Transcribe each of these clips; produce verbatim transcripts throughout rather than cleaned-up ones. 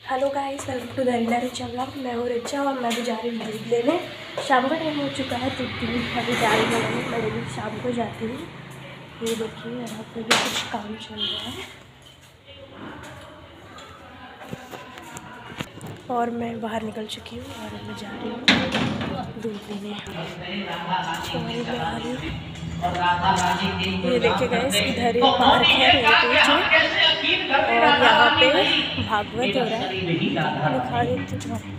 Hello guys, welcome to the Richa vlog. मैं हूँ रिचा और मैं भी जा रही हूँ दूध लेने। शाम का टाइम हो चुका है तो दिन अभी जा रही हूँ। मैं डेली शाम को जाती हूँ। ये देखिए यहाँ पे भी कुछ काम चल रहा है और मैं बाहर निकल चुकी हूँ और मैं जा रही हूँ दूध लेने। ये देखिए गाइस, इधर ही पार्क है मेरे पीछे और यहाँ पे भागवत हो रहा है। दिखा देती हूँ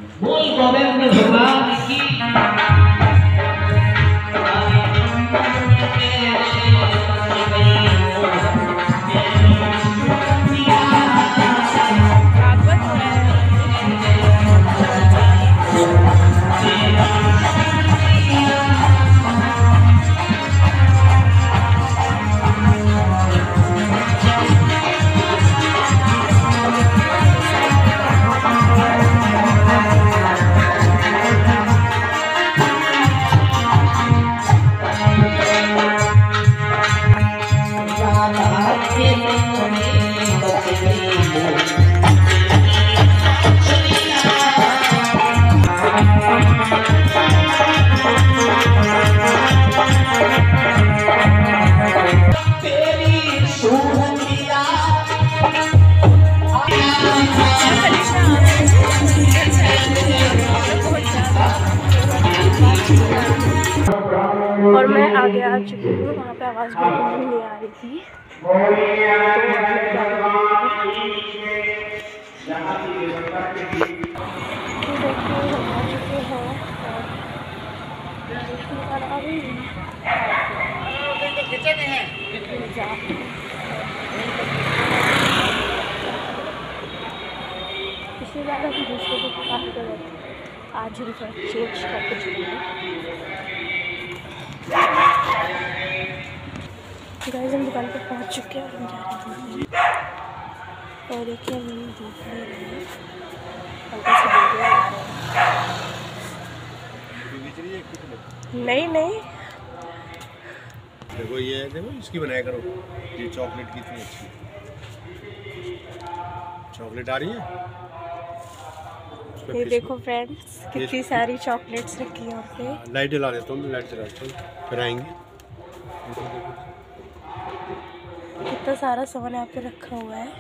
और मैं आगे आ चुकी हूँ। वहाँ पे आवाज़ बिल्कुल नहीं आ रही थी तो पिछली बार हम दूसरे को काफ़ी गए थे, आज हम थोड़ा चेंज करके चलेंगे। गाइस, हम दुकान पर पहुंच चुके हैं और हम जा रहे हैं। और देखिए हम दूध ले रहे हैं, हल्का से दूध ले रहे हैं। नहीं नहीं देखो ये देखो इसकी बनाया करो। ये चॉकलेट कितनी अच्छी चॉकलेट आ रही है। ये देखो फ्रेंड्स, कितनी सारी चॉकलेट्स रखी है यहाँ पे। लाइट जला देता हूँ, लाइट जला देता हूँ फिर आएंगे। कितना सारा सामान यहाँ पे रखा हुआ है।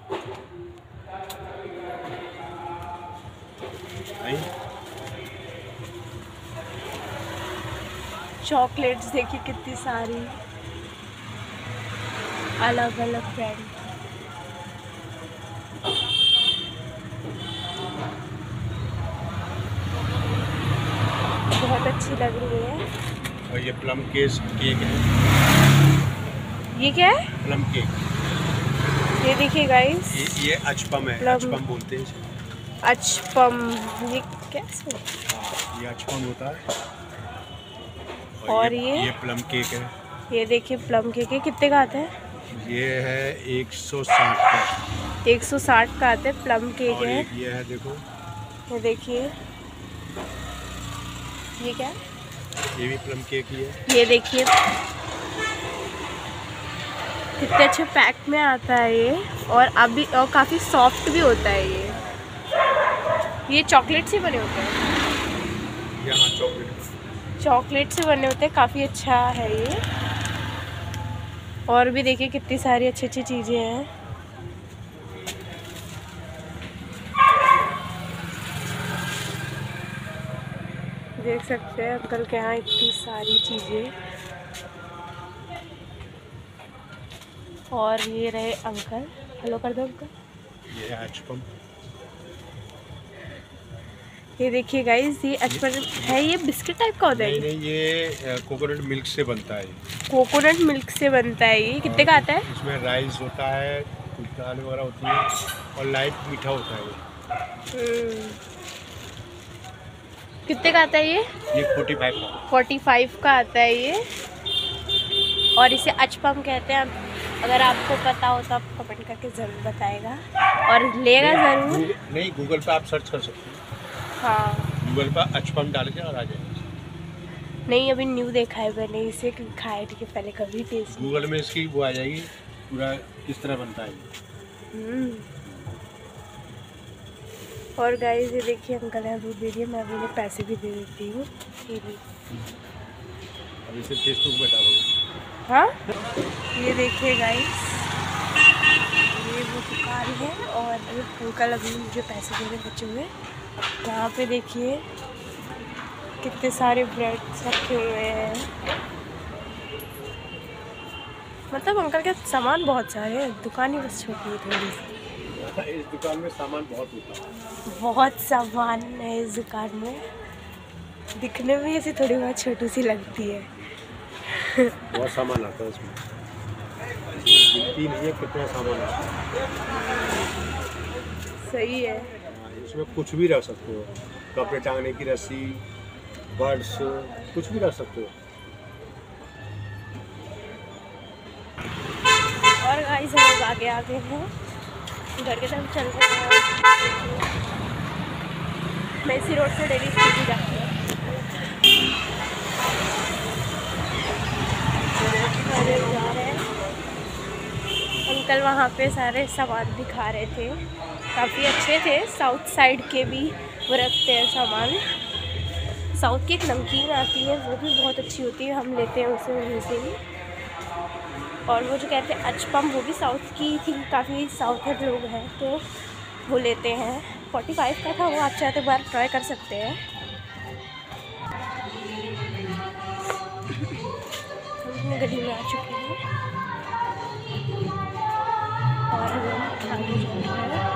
चॉकलेट्स देखिए कितनी सारी अलग अलग ब्रांड। बहुत अच्छी लग रही है। और ये प्लम केस केक है। ये क्या है? Plum cake. ये देखिए गाइस, ये, ये अचपम है। अचपम बोलते हैं इसे। अचपम। ये कैसे? ये अचपम होता है। और, और ये, ये ये प्लम केक है। ये देखिए प्लम केक है। कितने का आता है? ये है एक सौ साठ का। एक सौ साठ का आता है प्लम केक है। ये है देखो, ये देखिए, ये क्या है? ये भी प्लम केक ही है। ये देखिए कितने अच्छे पैक में आता है ये, और अभी और काफ़ी सॉफ्ट भी होता है ये। ये चॉकलेट से बने होते हैं। यहाँ चॉकलेट चॉकलेट से बने होते हैं। काफ़ी अच्छा है ये। और भी देखिए कितनी सारी अच्छी अच्छी चीज़ें हैं। देख सकते हैं अंकल के यहाँ इतनी सारी चीज़ें। और ये रहे अंकल। हेलो कर दो अंकल। ये है अचपम। ये देखिए गाइस, ये अचपम है। ये बिस्किट टाइप का होता है? नहीं नहीं, ये कोकोनट मिल्क से बनता है। कोकोनट मिल्क से बनता है ये। कितने का आता है? इसमें राइस होता है, कुछ दाल वगैरह होती है और लाइट मीठा होता है ये। कितने का आता है ये? ये फोर्टी फाइव का फोर्टी फाइव का आता है ये। और इसे अचपम कहते हैं। अगर आपको पता हो तो आप कमेंट करके ज़रूर बताएगा और लेगा ज़रूर। नहीं, गूगल पे आप सर्च कर सकते हैं। हाँ, गूगल पर अचपम डाल के और आ जाएगा। नहीं, अभी न्यू देखा है मैंने इसे, खाया ठीक है, पहले कभी टेस्ट। गूगल में इसकी वो आ जाएगी पूरा किस तरह बनता है। और गाइस ये देखिए अंकल यहाँ दूध दे दिए, मैं अभी उन्हें पैसे भी दे देती हूँ। ये भी अभी से फेसबुक में डालोगे? हाँ, ये देखिए गाइस, ये वो दुकान है और अंकल अभी मुझे पैसे दे रहे बचे हुए। यहाँ पे देखिए कितने सारे ब्रेड्स रखे हुए हैं, मतलब अंकल के सामान बहुत सारे हैं, दुकान ही बस छोटी है थोड़ी सी। इस दुकान में सामान बहुत होता है, बहुत सामान है इस दुकान में, दिखने में ऐसी थोड़ी बहुत छोटी सी लगती है। बहुत सामान आता है इसमें, गिनती नहीं है कितना सामान आता है। सही है, इसमें कुछ भी रख सकते हो, कपड़े टांगने की रस्सी, बर्ड्स, कुछ भी रख सकते हो। और गाइस हम लोग आगे आगे हैं, घर के तरफ चल रहे हैं। मैं इसी रोड से डेली स्कूल जाती हूँ। जा रहे हैं, अंकल वहाँ पे सारे सामान दिखा रहे थे, काफ़ी अच्छे थे। साउथ साइड के भी वो रखते हैं सामान। साउथ की एक नमकीन आती है, वो भी बहुत अच्छी होती है, हम लेते हैं उसे वहीं से ही। और वो जो कहते हैं अचपम, वो भी साउथ की थी, काफ़ी साउथ लोग हैं तो वो लेते हैं। फोर्टी फाइव का था वो, आप चाहते बार ट्राई कर सकते हैं। हम गली में आ चुके हैं और हम आगे जा रहे हैं।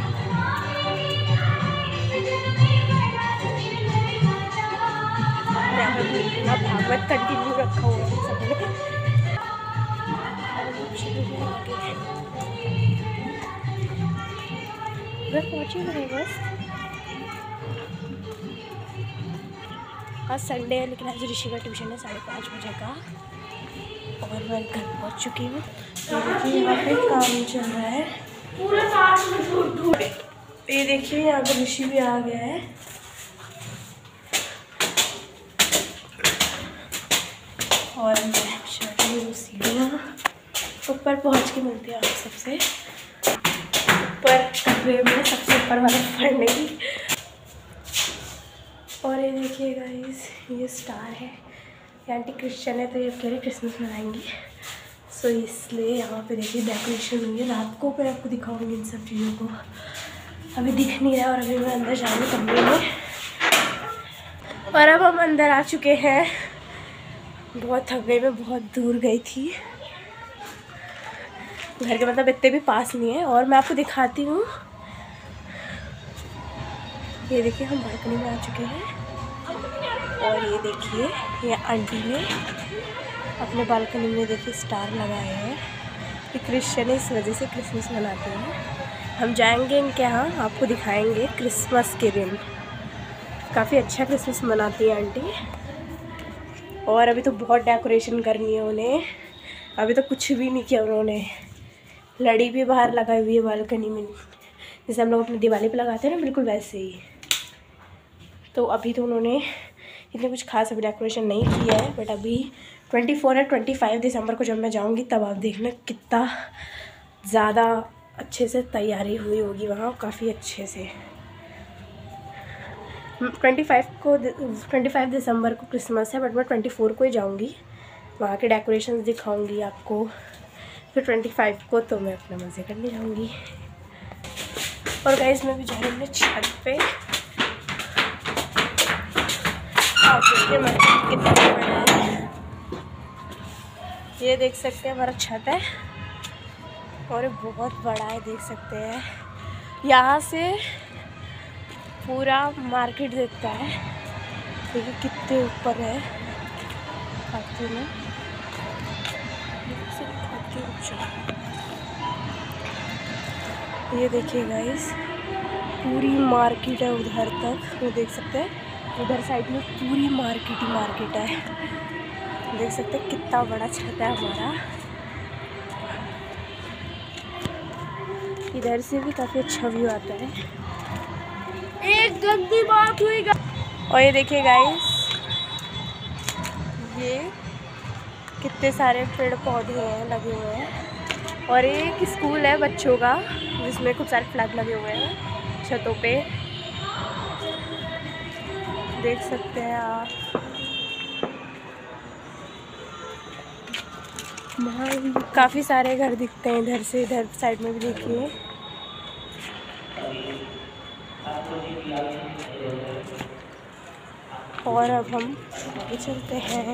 यहाँ पर भागवत कंटिन्यू रखा हुआ है सबने। घर पहुँचे हुए बस। आज संडे है लेकिन आज ऋषि का ट्यूशन है साढ़े पाँच बजे का और मैं घर पहुँच चुकी हूँ। ये देखिए यहाँ पे काम चल रहा है पूरा साथ में ढूंढ ढूंढ। ये देखिए यहाँ पे ऋषि भी आ गया है और मैं चढ़ रही हूँ सीढ़ियाँ। ऊपर पहुँच के मिलते हैं आप सबसे, ऊपर कमरे में सबसे ऊपर वाला पढ़ने की। और ये देखिए गाइस, ये स्टार है, ये आंटी क्रिश्चियन है तो ये कह रहे क्रिसमस मनाएंगी, सो इसलिए यहाँ पे देखिए डेकोरेशन हुई है। रात को मैं आपको दिखाऊंगी इन सब चीज़ों को, अभी दिख नहीं रहा। और अभी मैं अंदर जाऊँगी कमरे में और अब हम अंदर आ चुके हैं। बहुत थक गई मैं, बहुत दूर गई थी, घर के मतलब इतने भी पास नहीं है। और मैं आपको दिखाती हूँ, ये देखिए हम बालकनी में आ चुके हैं और ये देखिए ये आंटी ने अपने बालकनी में देखिए स्टार लगाए हैं। ये क्रिश्चियन है, इस वजह से क्रिसमस मनाते हैं। हम जाएंगे इनके यहाँ, आपको दिखाएंगे क्रिसमस के दिन। काफ़ी अच्छा क्रिसमस मनाती है आंटी। और अभी तो बहुत डेकोरेशन करनी है उन्हें, अभी तो कुछ भी नहीं किया उन्होंने। लड़ी भी बाहर लगाई हुई है बालकनी में, जैसे हम लोग अपनी दिवाली पे लगाते हैं ना, बिल्कुल वैसे ही। तो अभी तो उन्होंने इतने कुछ खास अभी डेकोरेशन नहीं किया है, बट अभी चौबीस या पच्चीस दिसंबर को जब मैं जाऊंगी तब आप देखना कितना ज़्यादा अच्छे से तैयारी हुई होगी वहाँ, काफ़ी अच्छे से। पच्चीस को पच्चीस दिसंबर को क्रिसमस है, बट मैं चौबीस को ही जाऊंगी, वहाँ के डेकोरेशंस दिखाऊंगी आपको। फिर पच्चीस को तो मैं अपना मज़े करने जाऊंगी। और गाइस मैं भी जा रही हूँ छत पे, आप देखिए मैं कितना बड़ा है, ये देख सकते हैं हमारा छत है और ये बहुत बड़ा है, देख सकते हैं। यहाँ से पूरा मार्केट दिखता है, देखिए कितने ऊपर है, काफ़ी में ये देखिए गाइस पूरी मार्केट है उधर तक, वो देख सकते हैं। उधर साइड में पूरी मार्केट ही मार्केट है, देख सकते हैं कितना बड़ा छत है हमारा। इधर से भी काफ़ी अच्छा व्यू आता है। एक गंदी बात हुई। और ये देखिए गाइस, ये कितने सारे पेड़ पौधे हैं लगे हुए हैं और ये एक स्कूल है बच्चों का, जिसमें खूब सारे फ्लैग लगे हुए हैं छतों पे। देख सकते हैं आप। काफ़ी सारे घर दिखते हैं इधर से, इधर साइड में भी देखिए। और अब हम आगे चलते हैं।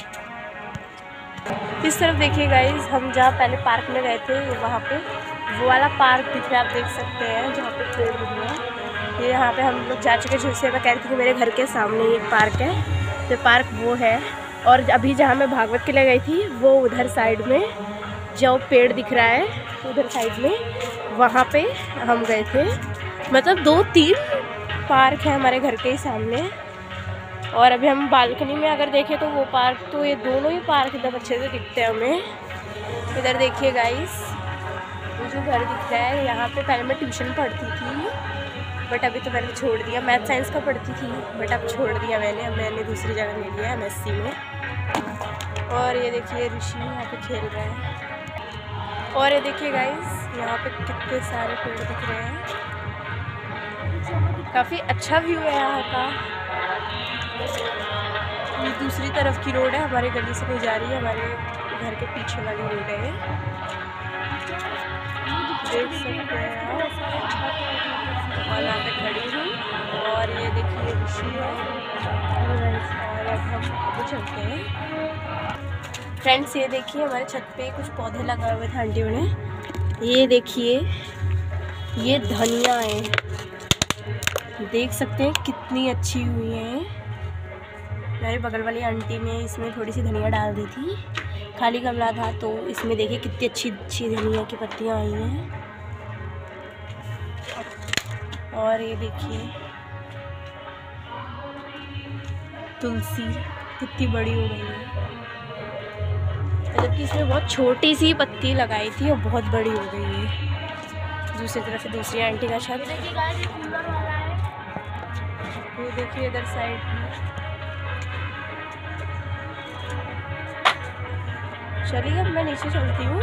इस तरफ देखिए गाइस, हम जहाँ पहले पार्क में गए थे वहाँ पे वो वाला पार्क दिख रहा है, आप देख सकते हैं, जहाँ पे पेड़ दिख रहा है। ये यहाँ पे हम लोग जा चुके, जिससे मैं कह रही थी कि मेरे घर के सामने एक पार्क है, तो पार्क वो है। और अभी जहाँ मैं भागवत के लिए गई थी वो उधर साइड में जो पेड़ दिख रहा है उधर साइड में, वहाँ पे हम गए थे। मतलब दो तीन पार्क है हमारे घर के ही सामने। और अभी हम बालकनी में अगर देखें तो वो पार्क, तो ये दोनों ही पार्क एकदम अच्छे से दिखते हैं हमें। इधर देखिए गाइस, ये जो घर दिख रहा है, यहाँ पे पहले मैं ट्यूशन पढ़ती थी, बट अभी तो मैंने छोड़ दिया। मैथ साइंस का पढ़ती थी बट अब छोड़ दिया मैंने। अब मैंने दूसरी जगह ले लिया एम एस सी में। और ये देखिए ऋषि यहाँ पे खेल रहे हैं। और ये देखिए गाइस, यहाँ पे कितने सारे पेड़ दिख रहे हैं। काफ़ी अच्छा व्यू है यहाँ का। ये दूसरी तरफ की रोड है, हमारे गली से नहीं जा रही है, हमारे घर के पीछे वाली रोड है, देख सकते हैं आप। और यहाँ पे खड़ी हूँ और ये देखिए ऋषि है। और अब हम आगे चलते हैं। फ्रेंड्स ये देखिए, हमारे छत पे कुछ पौधे लगाए हुए थे आंटियों ने। ये देखिए, ये धनिया है, देख सकते हैं कितनी अच्छी हुई है। मेरे बगल वाली आंटी ने इसमें थोड़ी सी धनिया डाल दी थी, खाली गमला था, तो इसमें देखिए कितनी अच्छी अच्छी धनिया की पत्तियाँ आई हैं। और ये देखिए तुलसी कितनी बड़ी हो गई है, जबकि इसमें बहुत छोटी सी पत्ती लगाई थी और बहुत बड़ी हो गई है। दूसरी तरफ से दूसरी आंटी का छत, ये देखिए इधर साइड में। चलिए अब मैं नीचे चलती हूँ।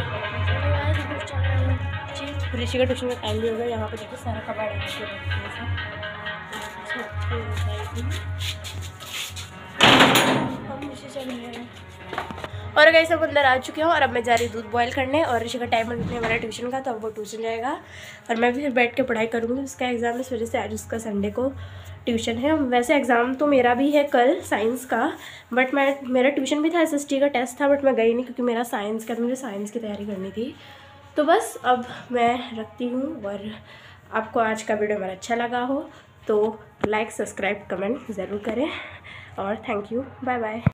ऋषि का ट्यूशन का टाइम भी हो गया। यहाँ पे देखिए सारा कबाड़ है, हम नीचे चल रहे हैं। और गाइस सब अंदर आ चुके हैं और अब मैं जा रही हूँ दूध बॉयल करने। और ऋषि का टाइम है मेरा ट्यूशन का, तो अब वो ट्यूशन जाएगा और मैं भी फिर बैठ के पढ़ाई करूँगी। उसका एग्ज़ाम इस वजह से आज उसका संडे को ट्यूशन है। वैसे एग्ज़ाम तो मेरा भी है कल साइंस का, बट मैं मेरा ट्यूशन भी था, एस एस टी का टेस्ट था, बट मैं गई नहीं क्योंकि मेरा साइंस का, मुझे साइंस की तैयारी करनी थी। तो बस अब मैं रखती हूँ। और आपको आज का वीडियो मेरा अच्छा लगा हो तो लाइक सब्सक्राइब कमेंट ज़रूर करें। और थैंक यू, बाय बाय।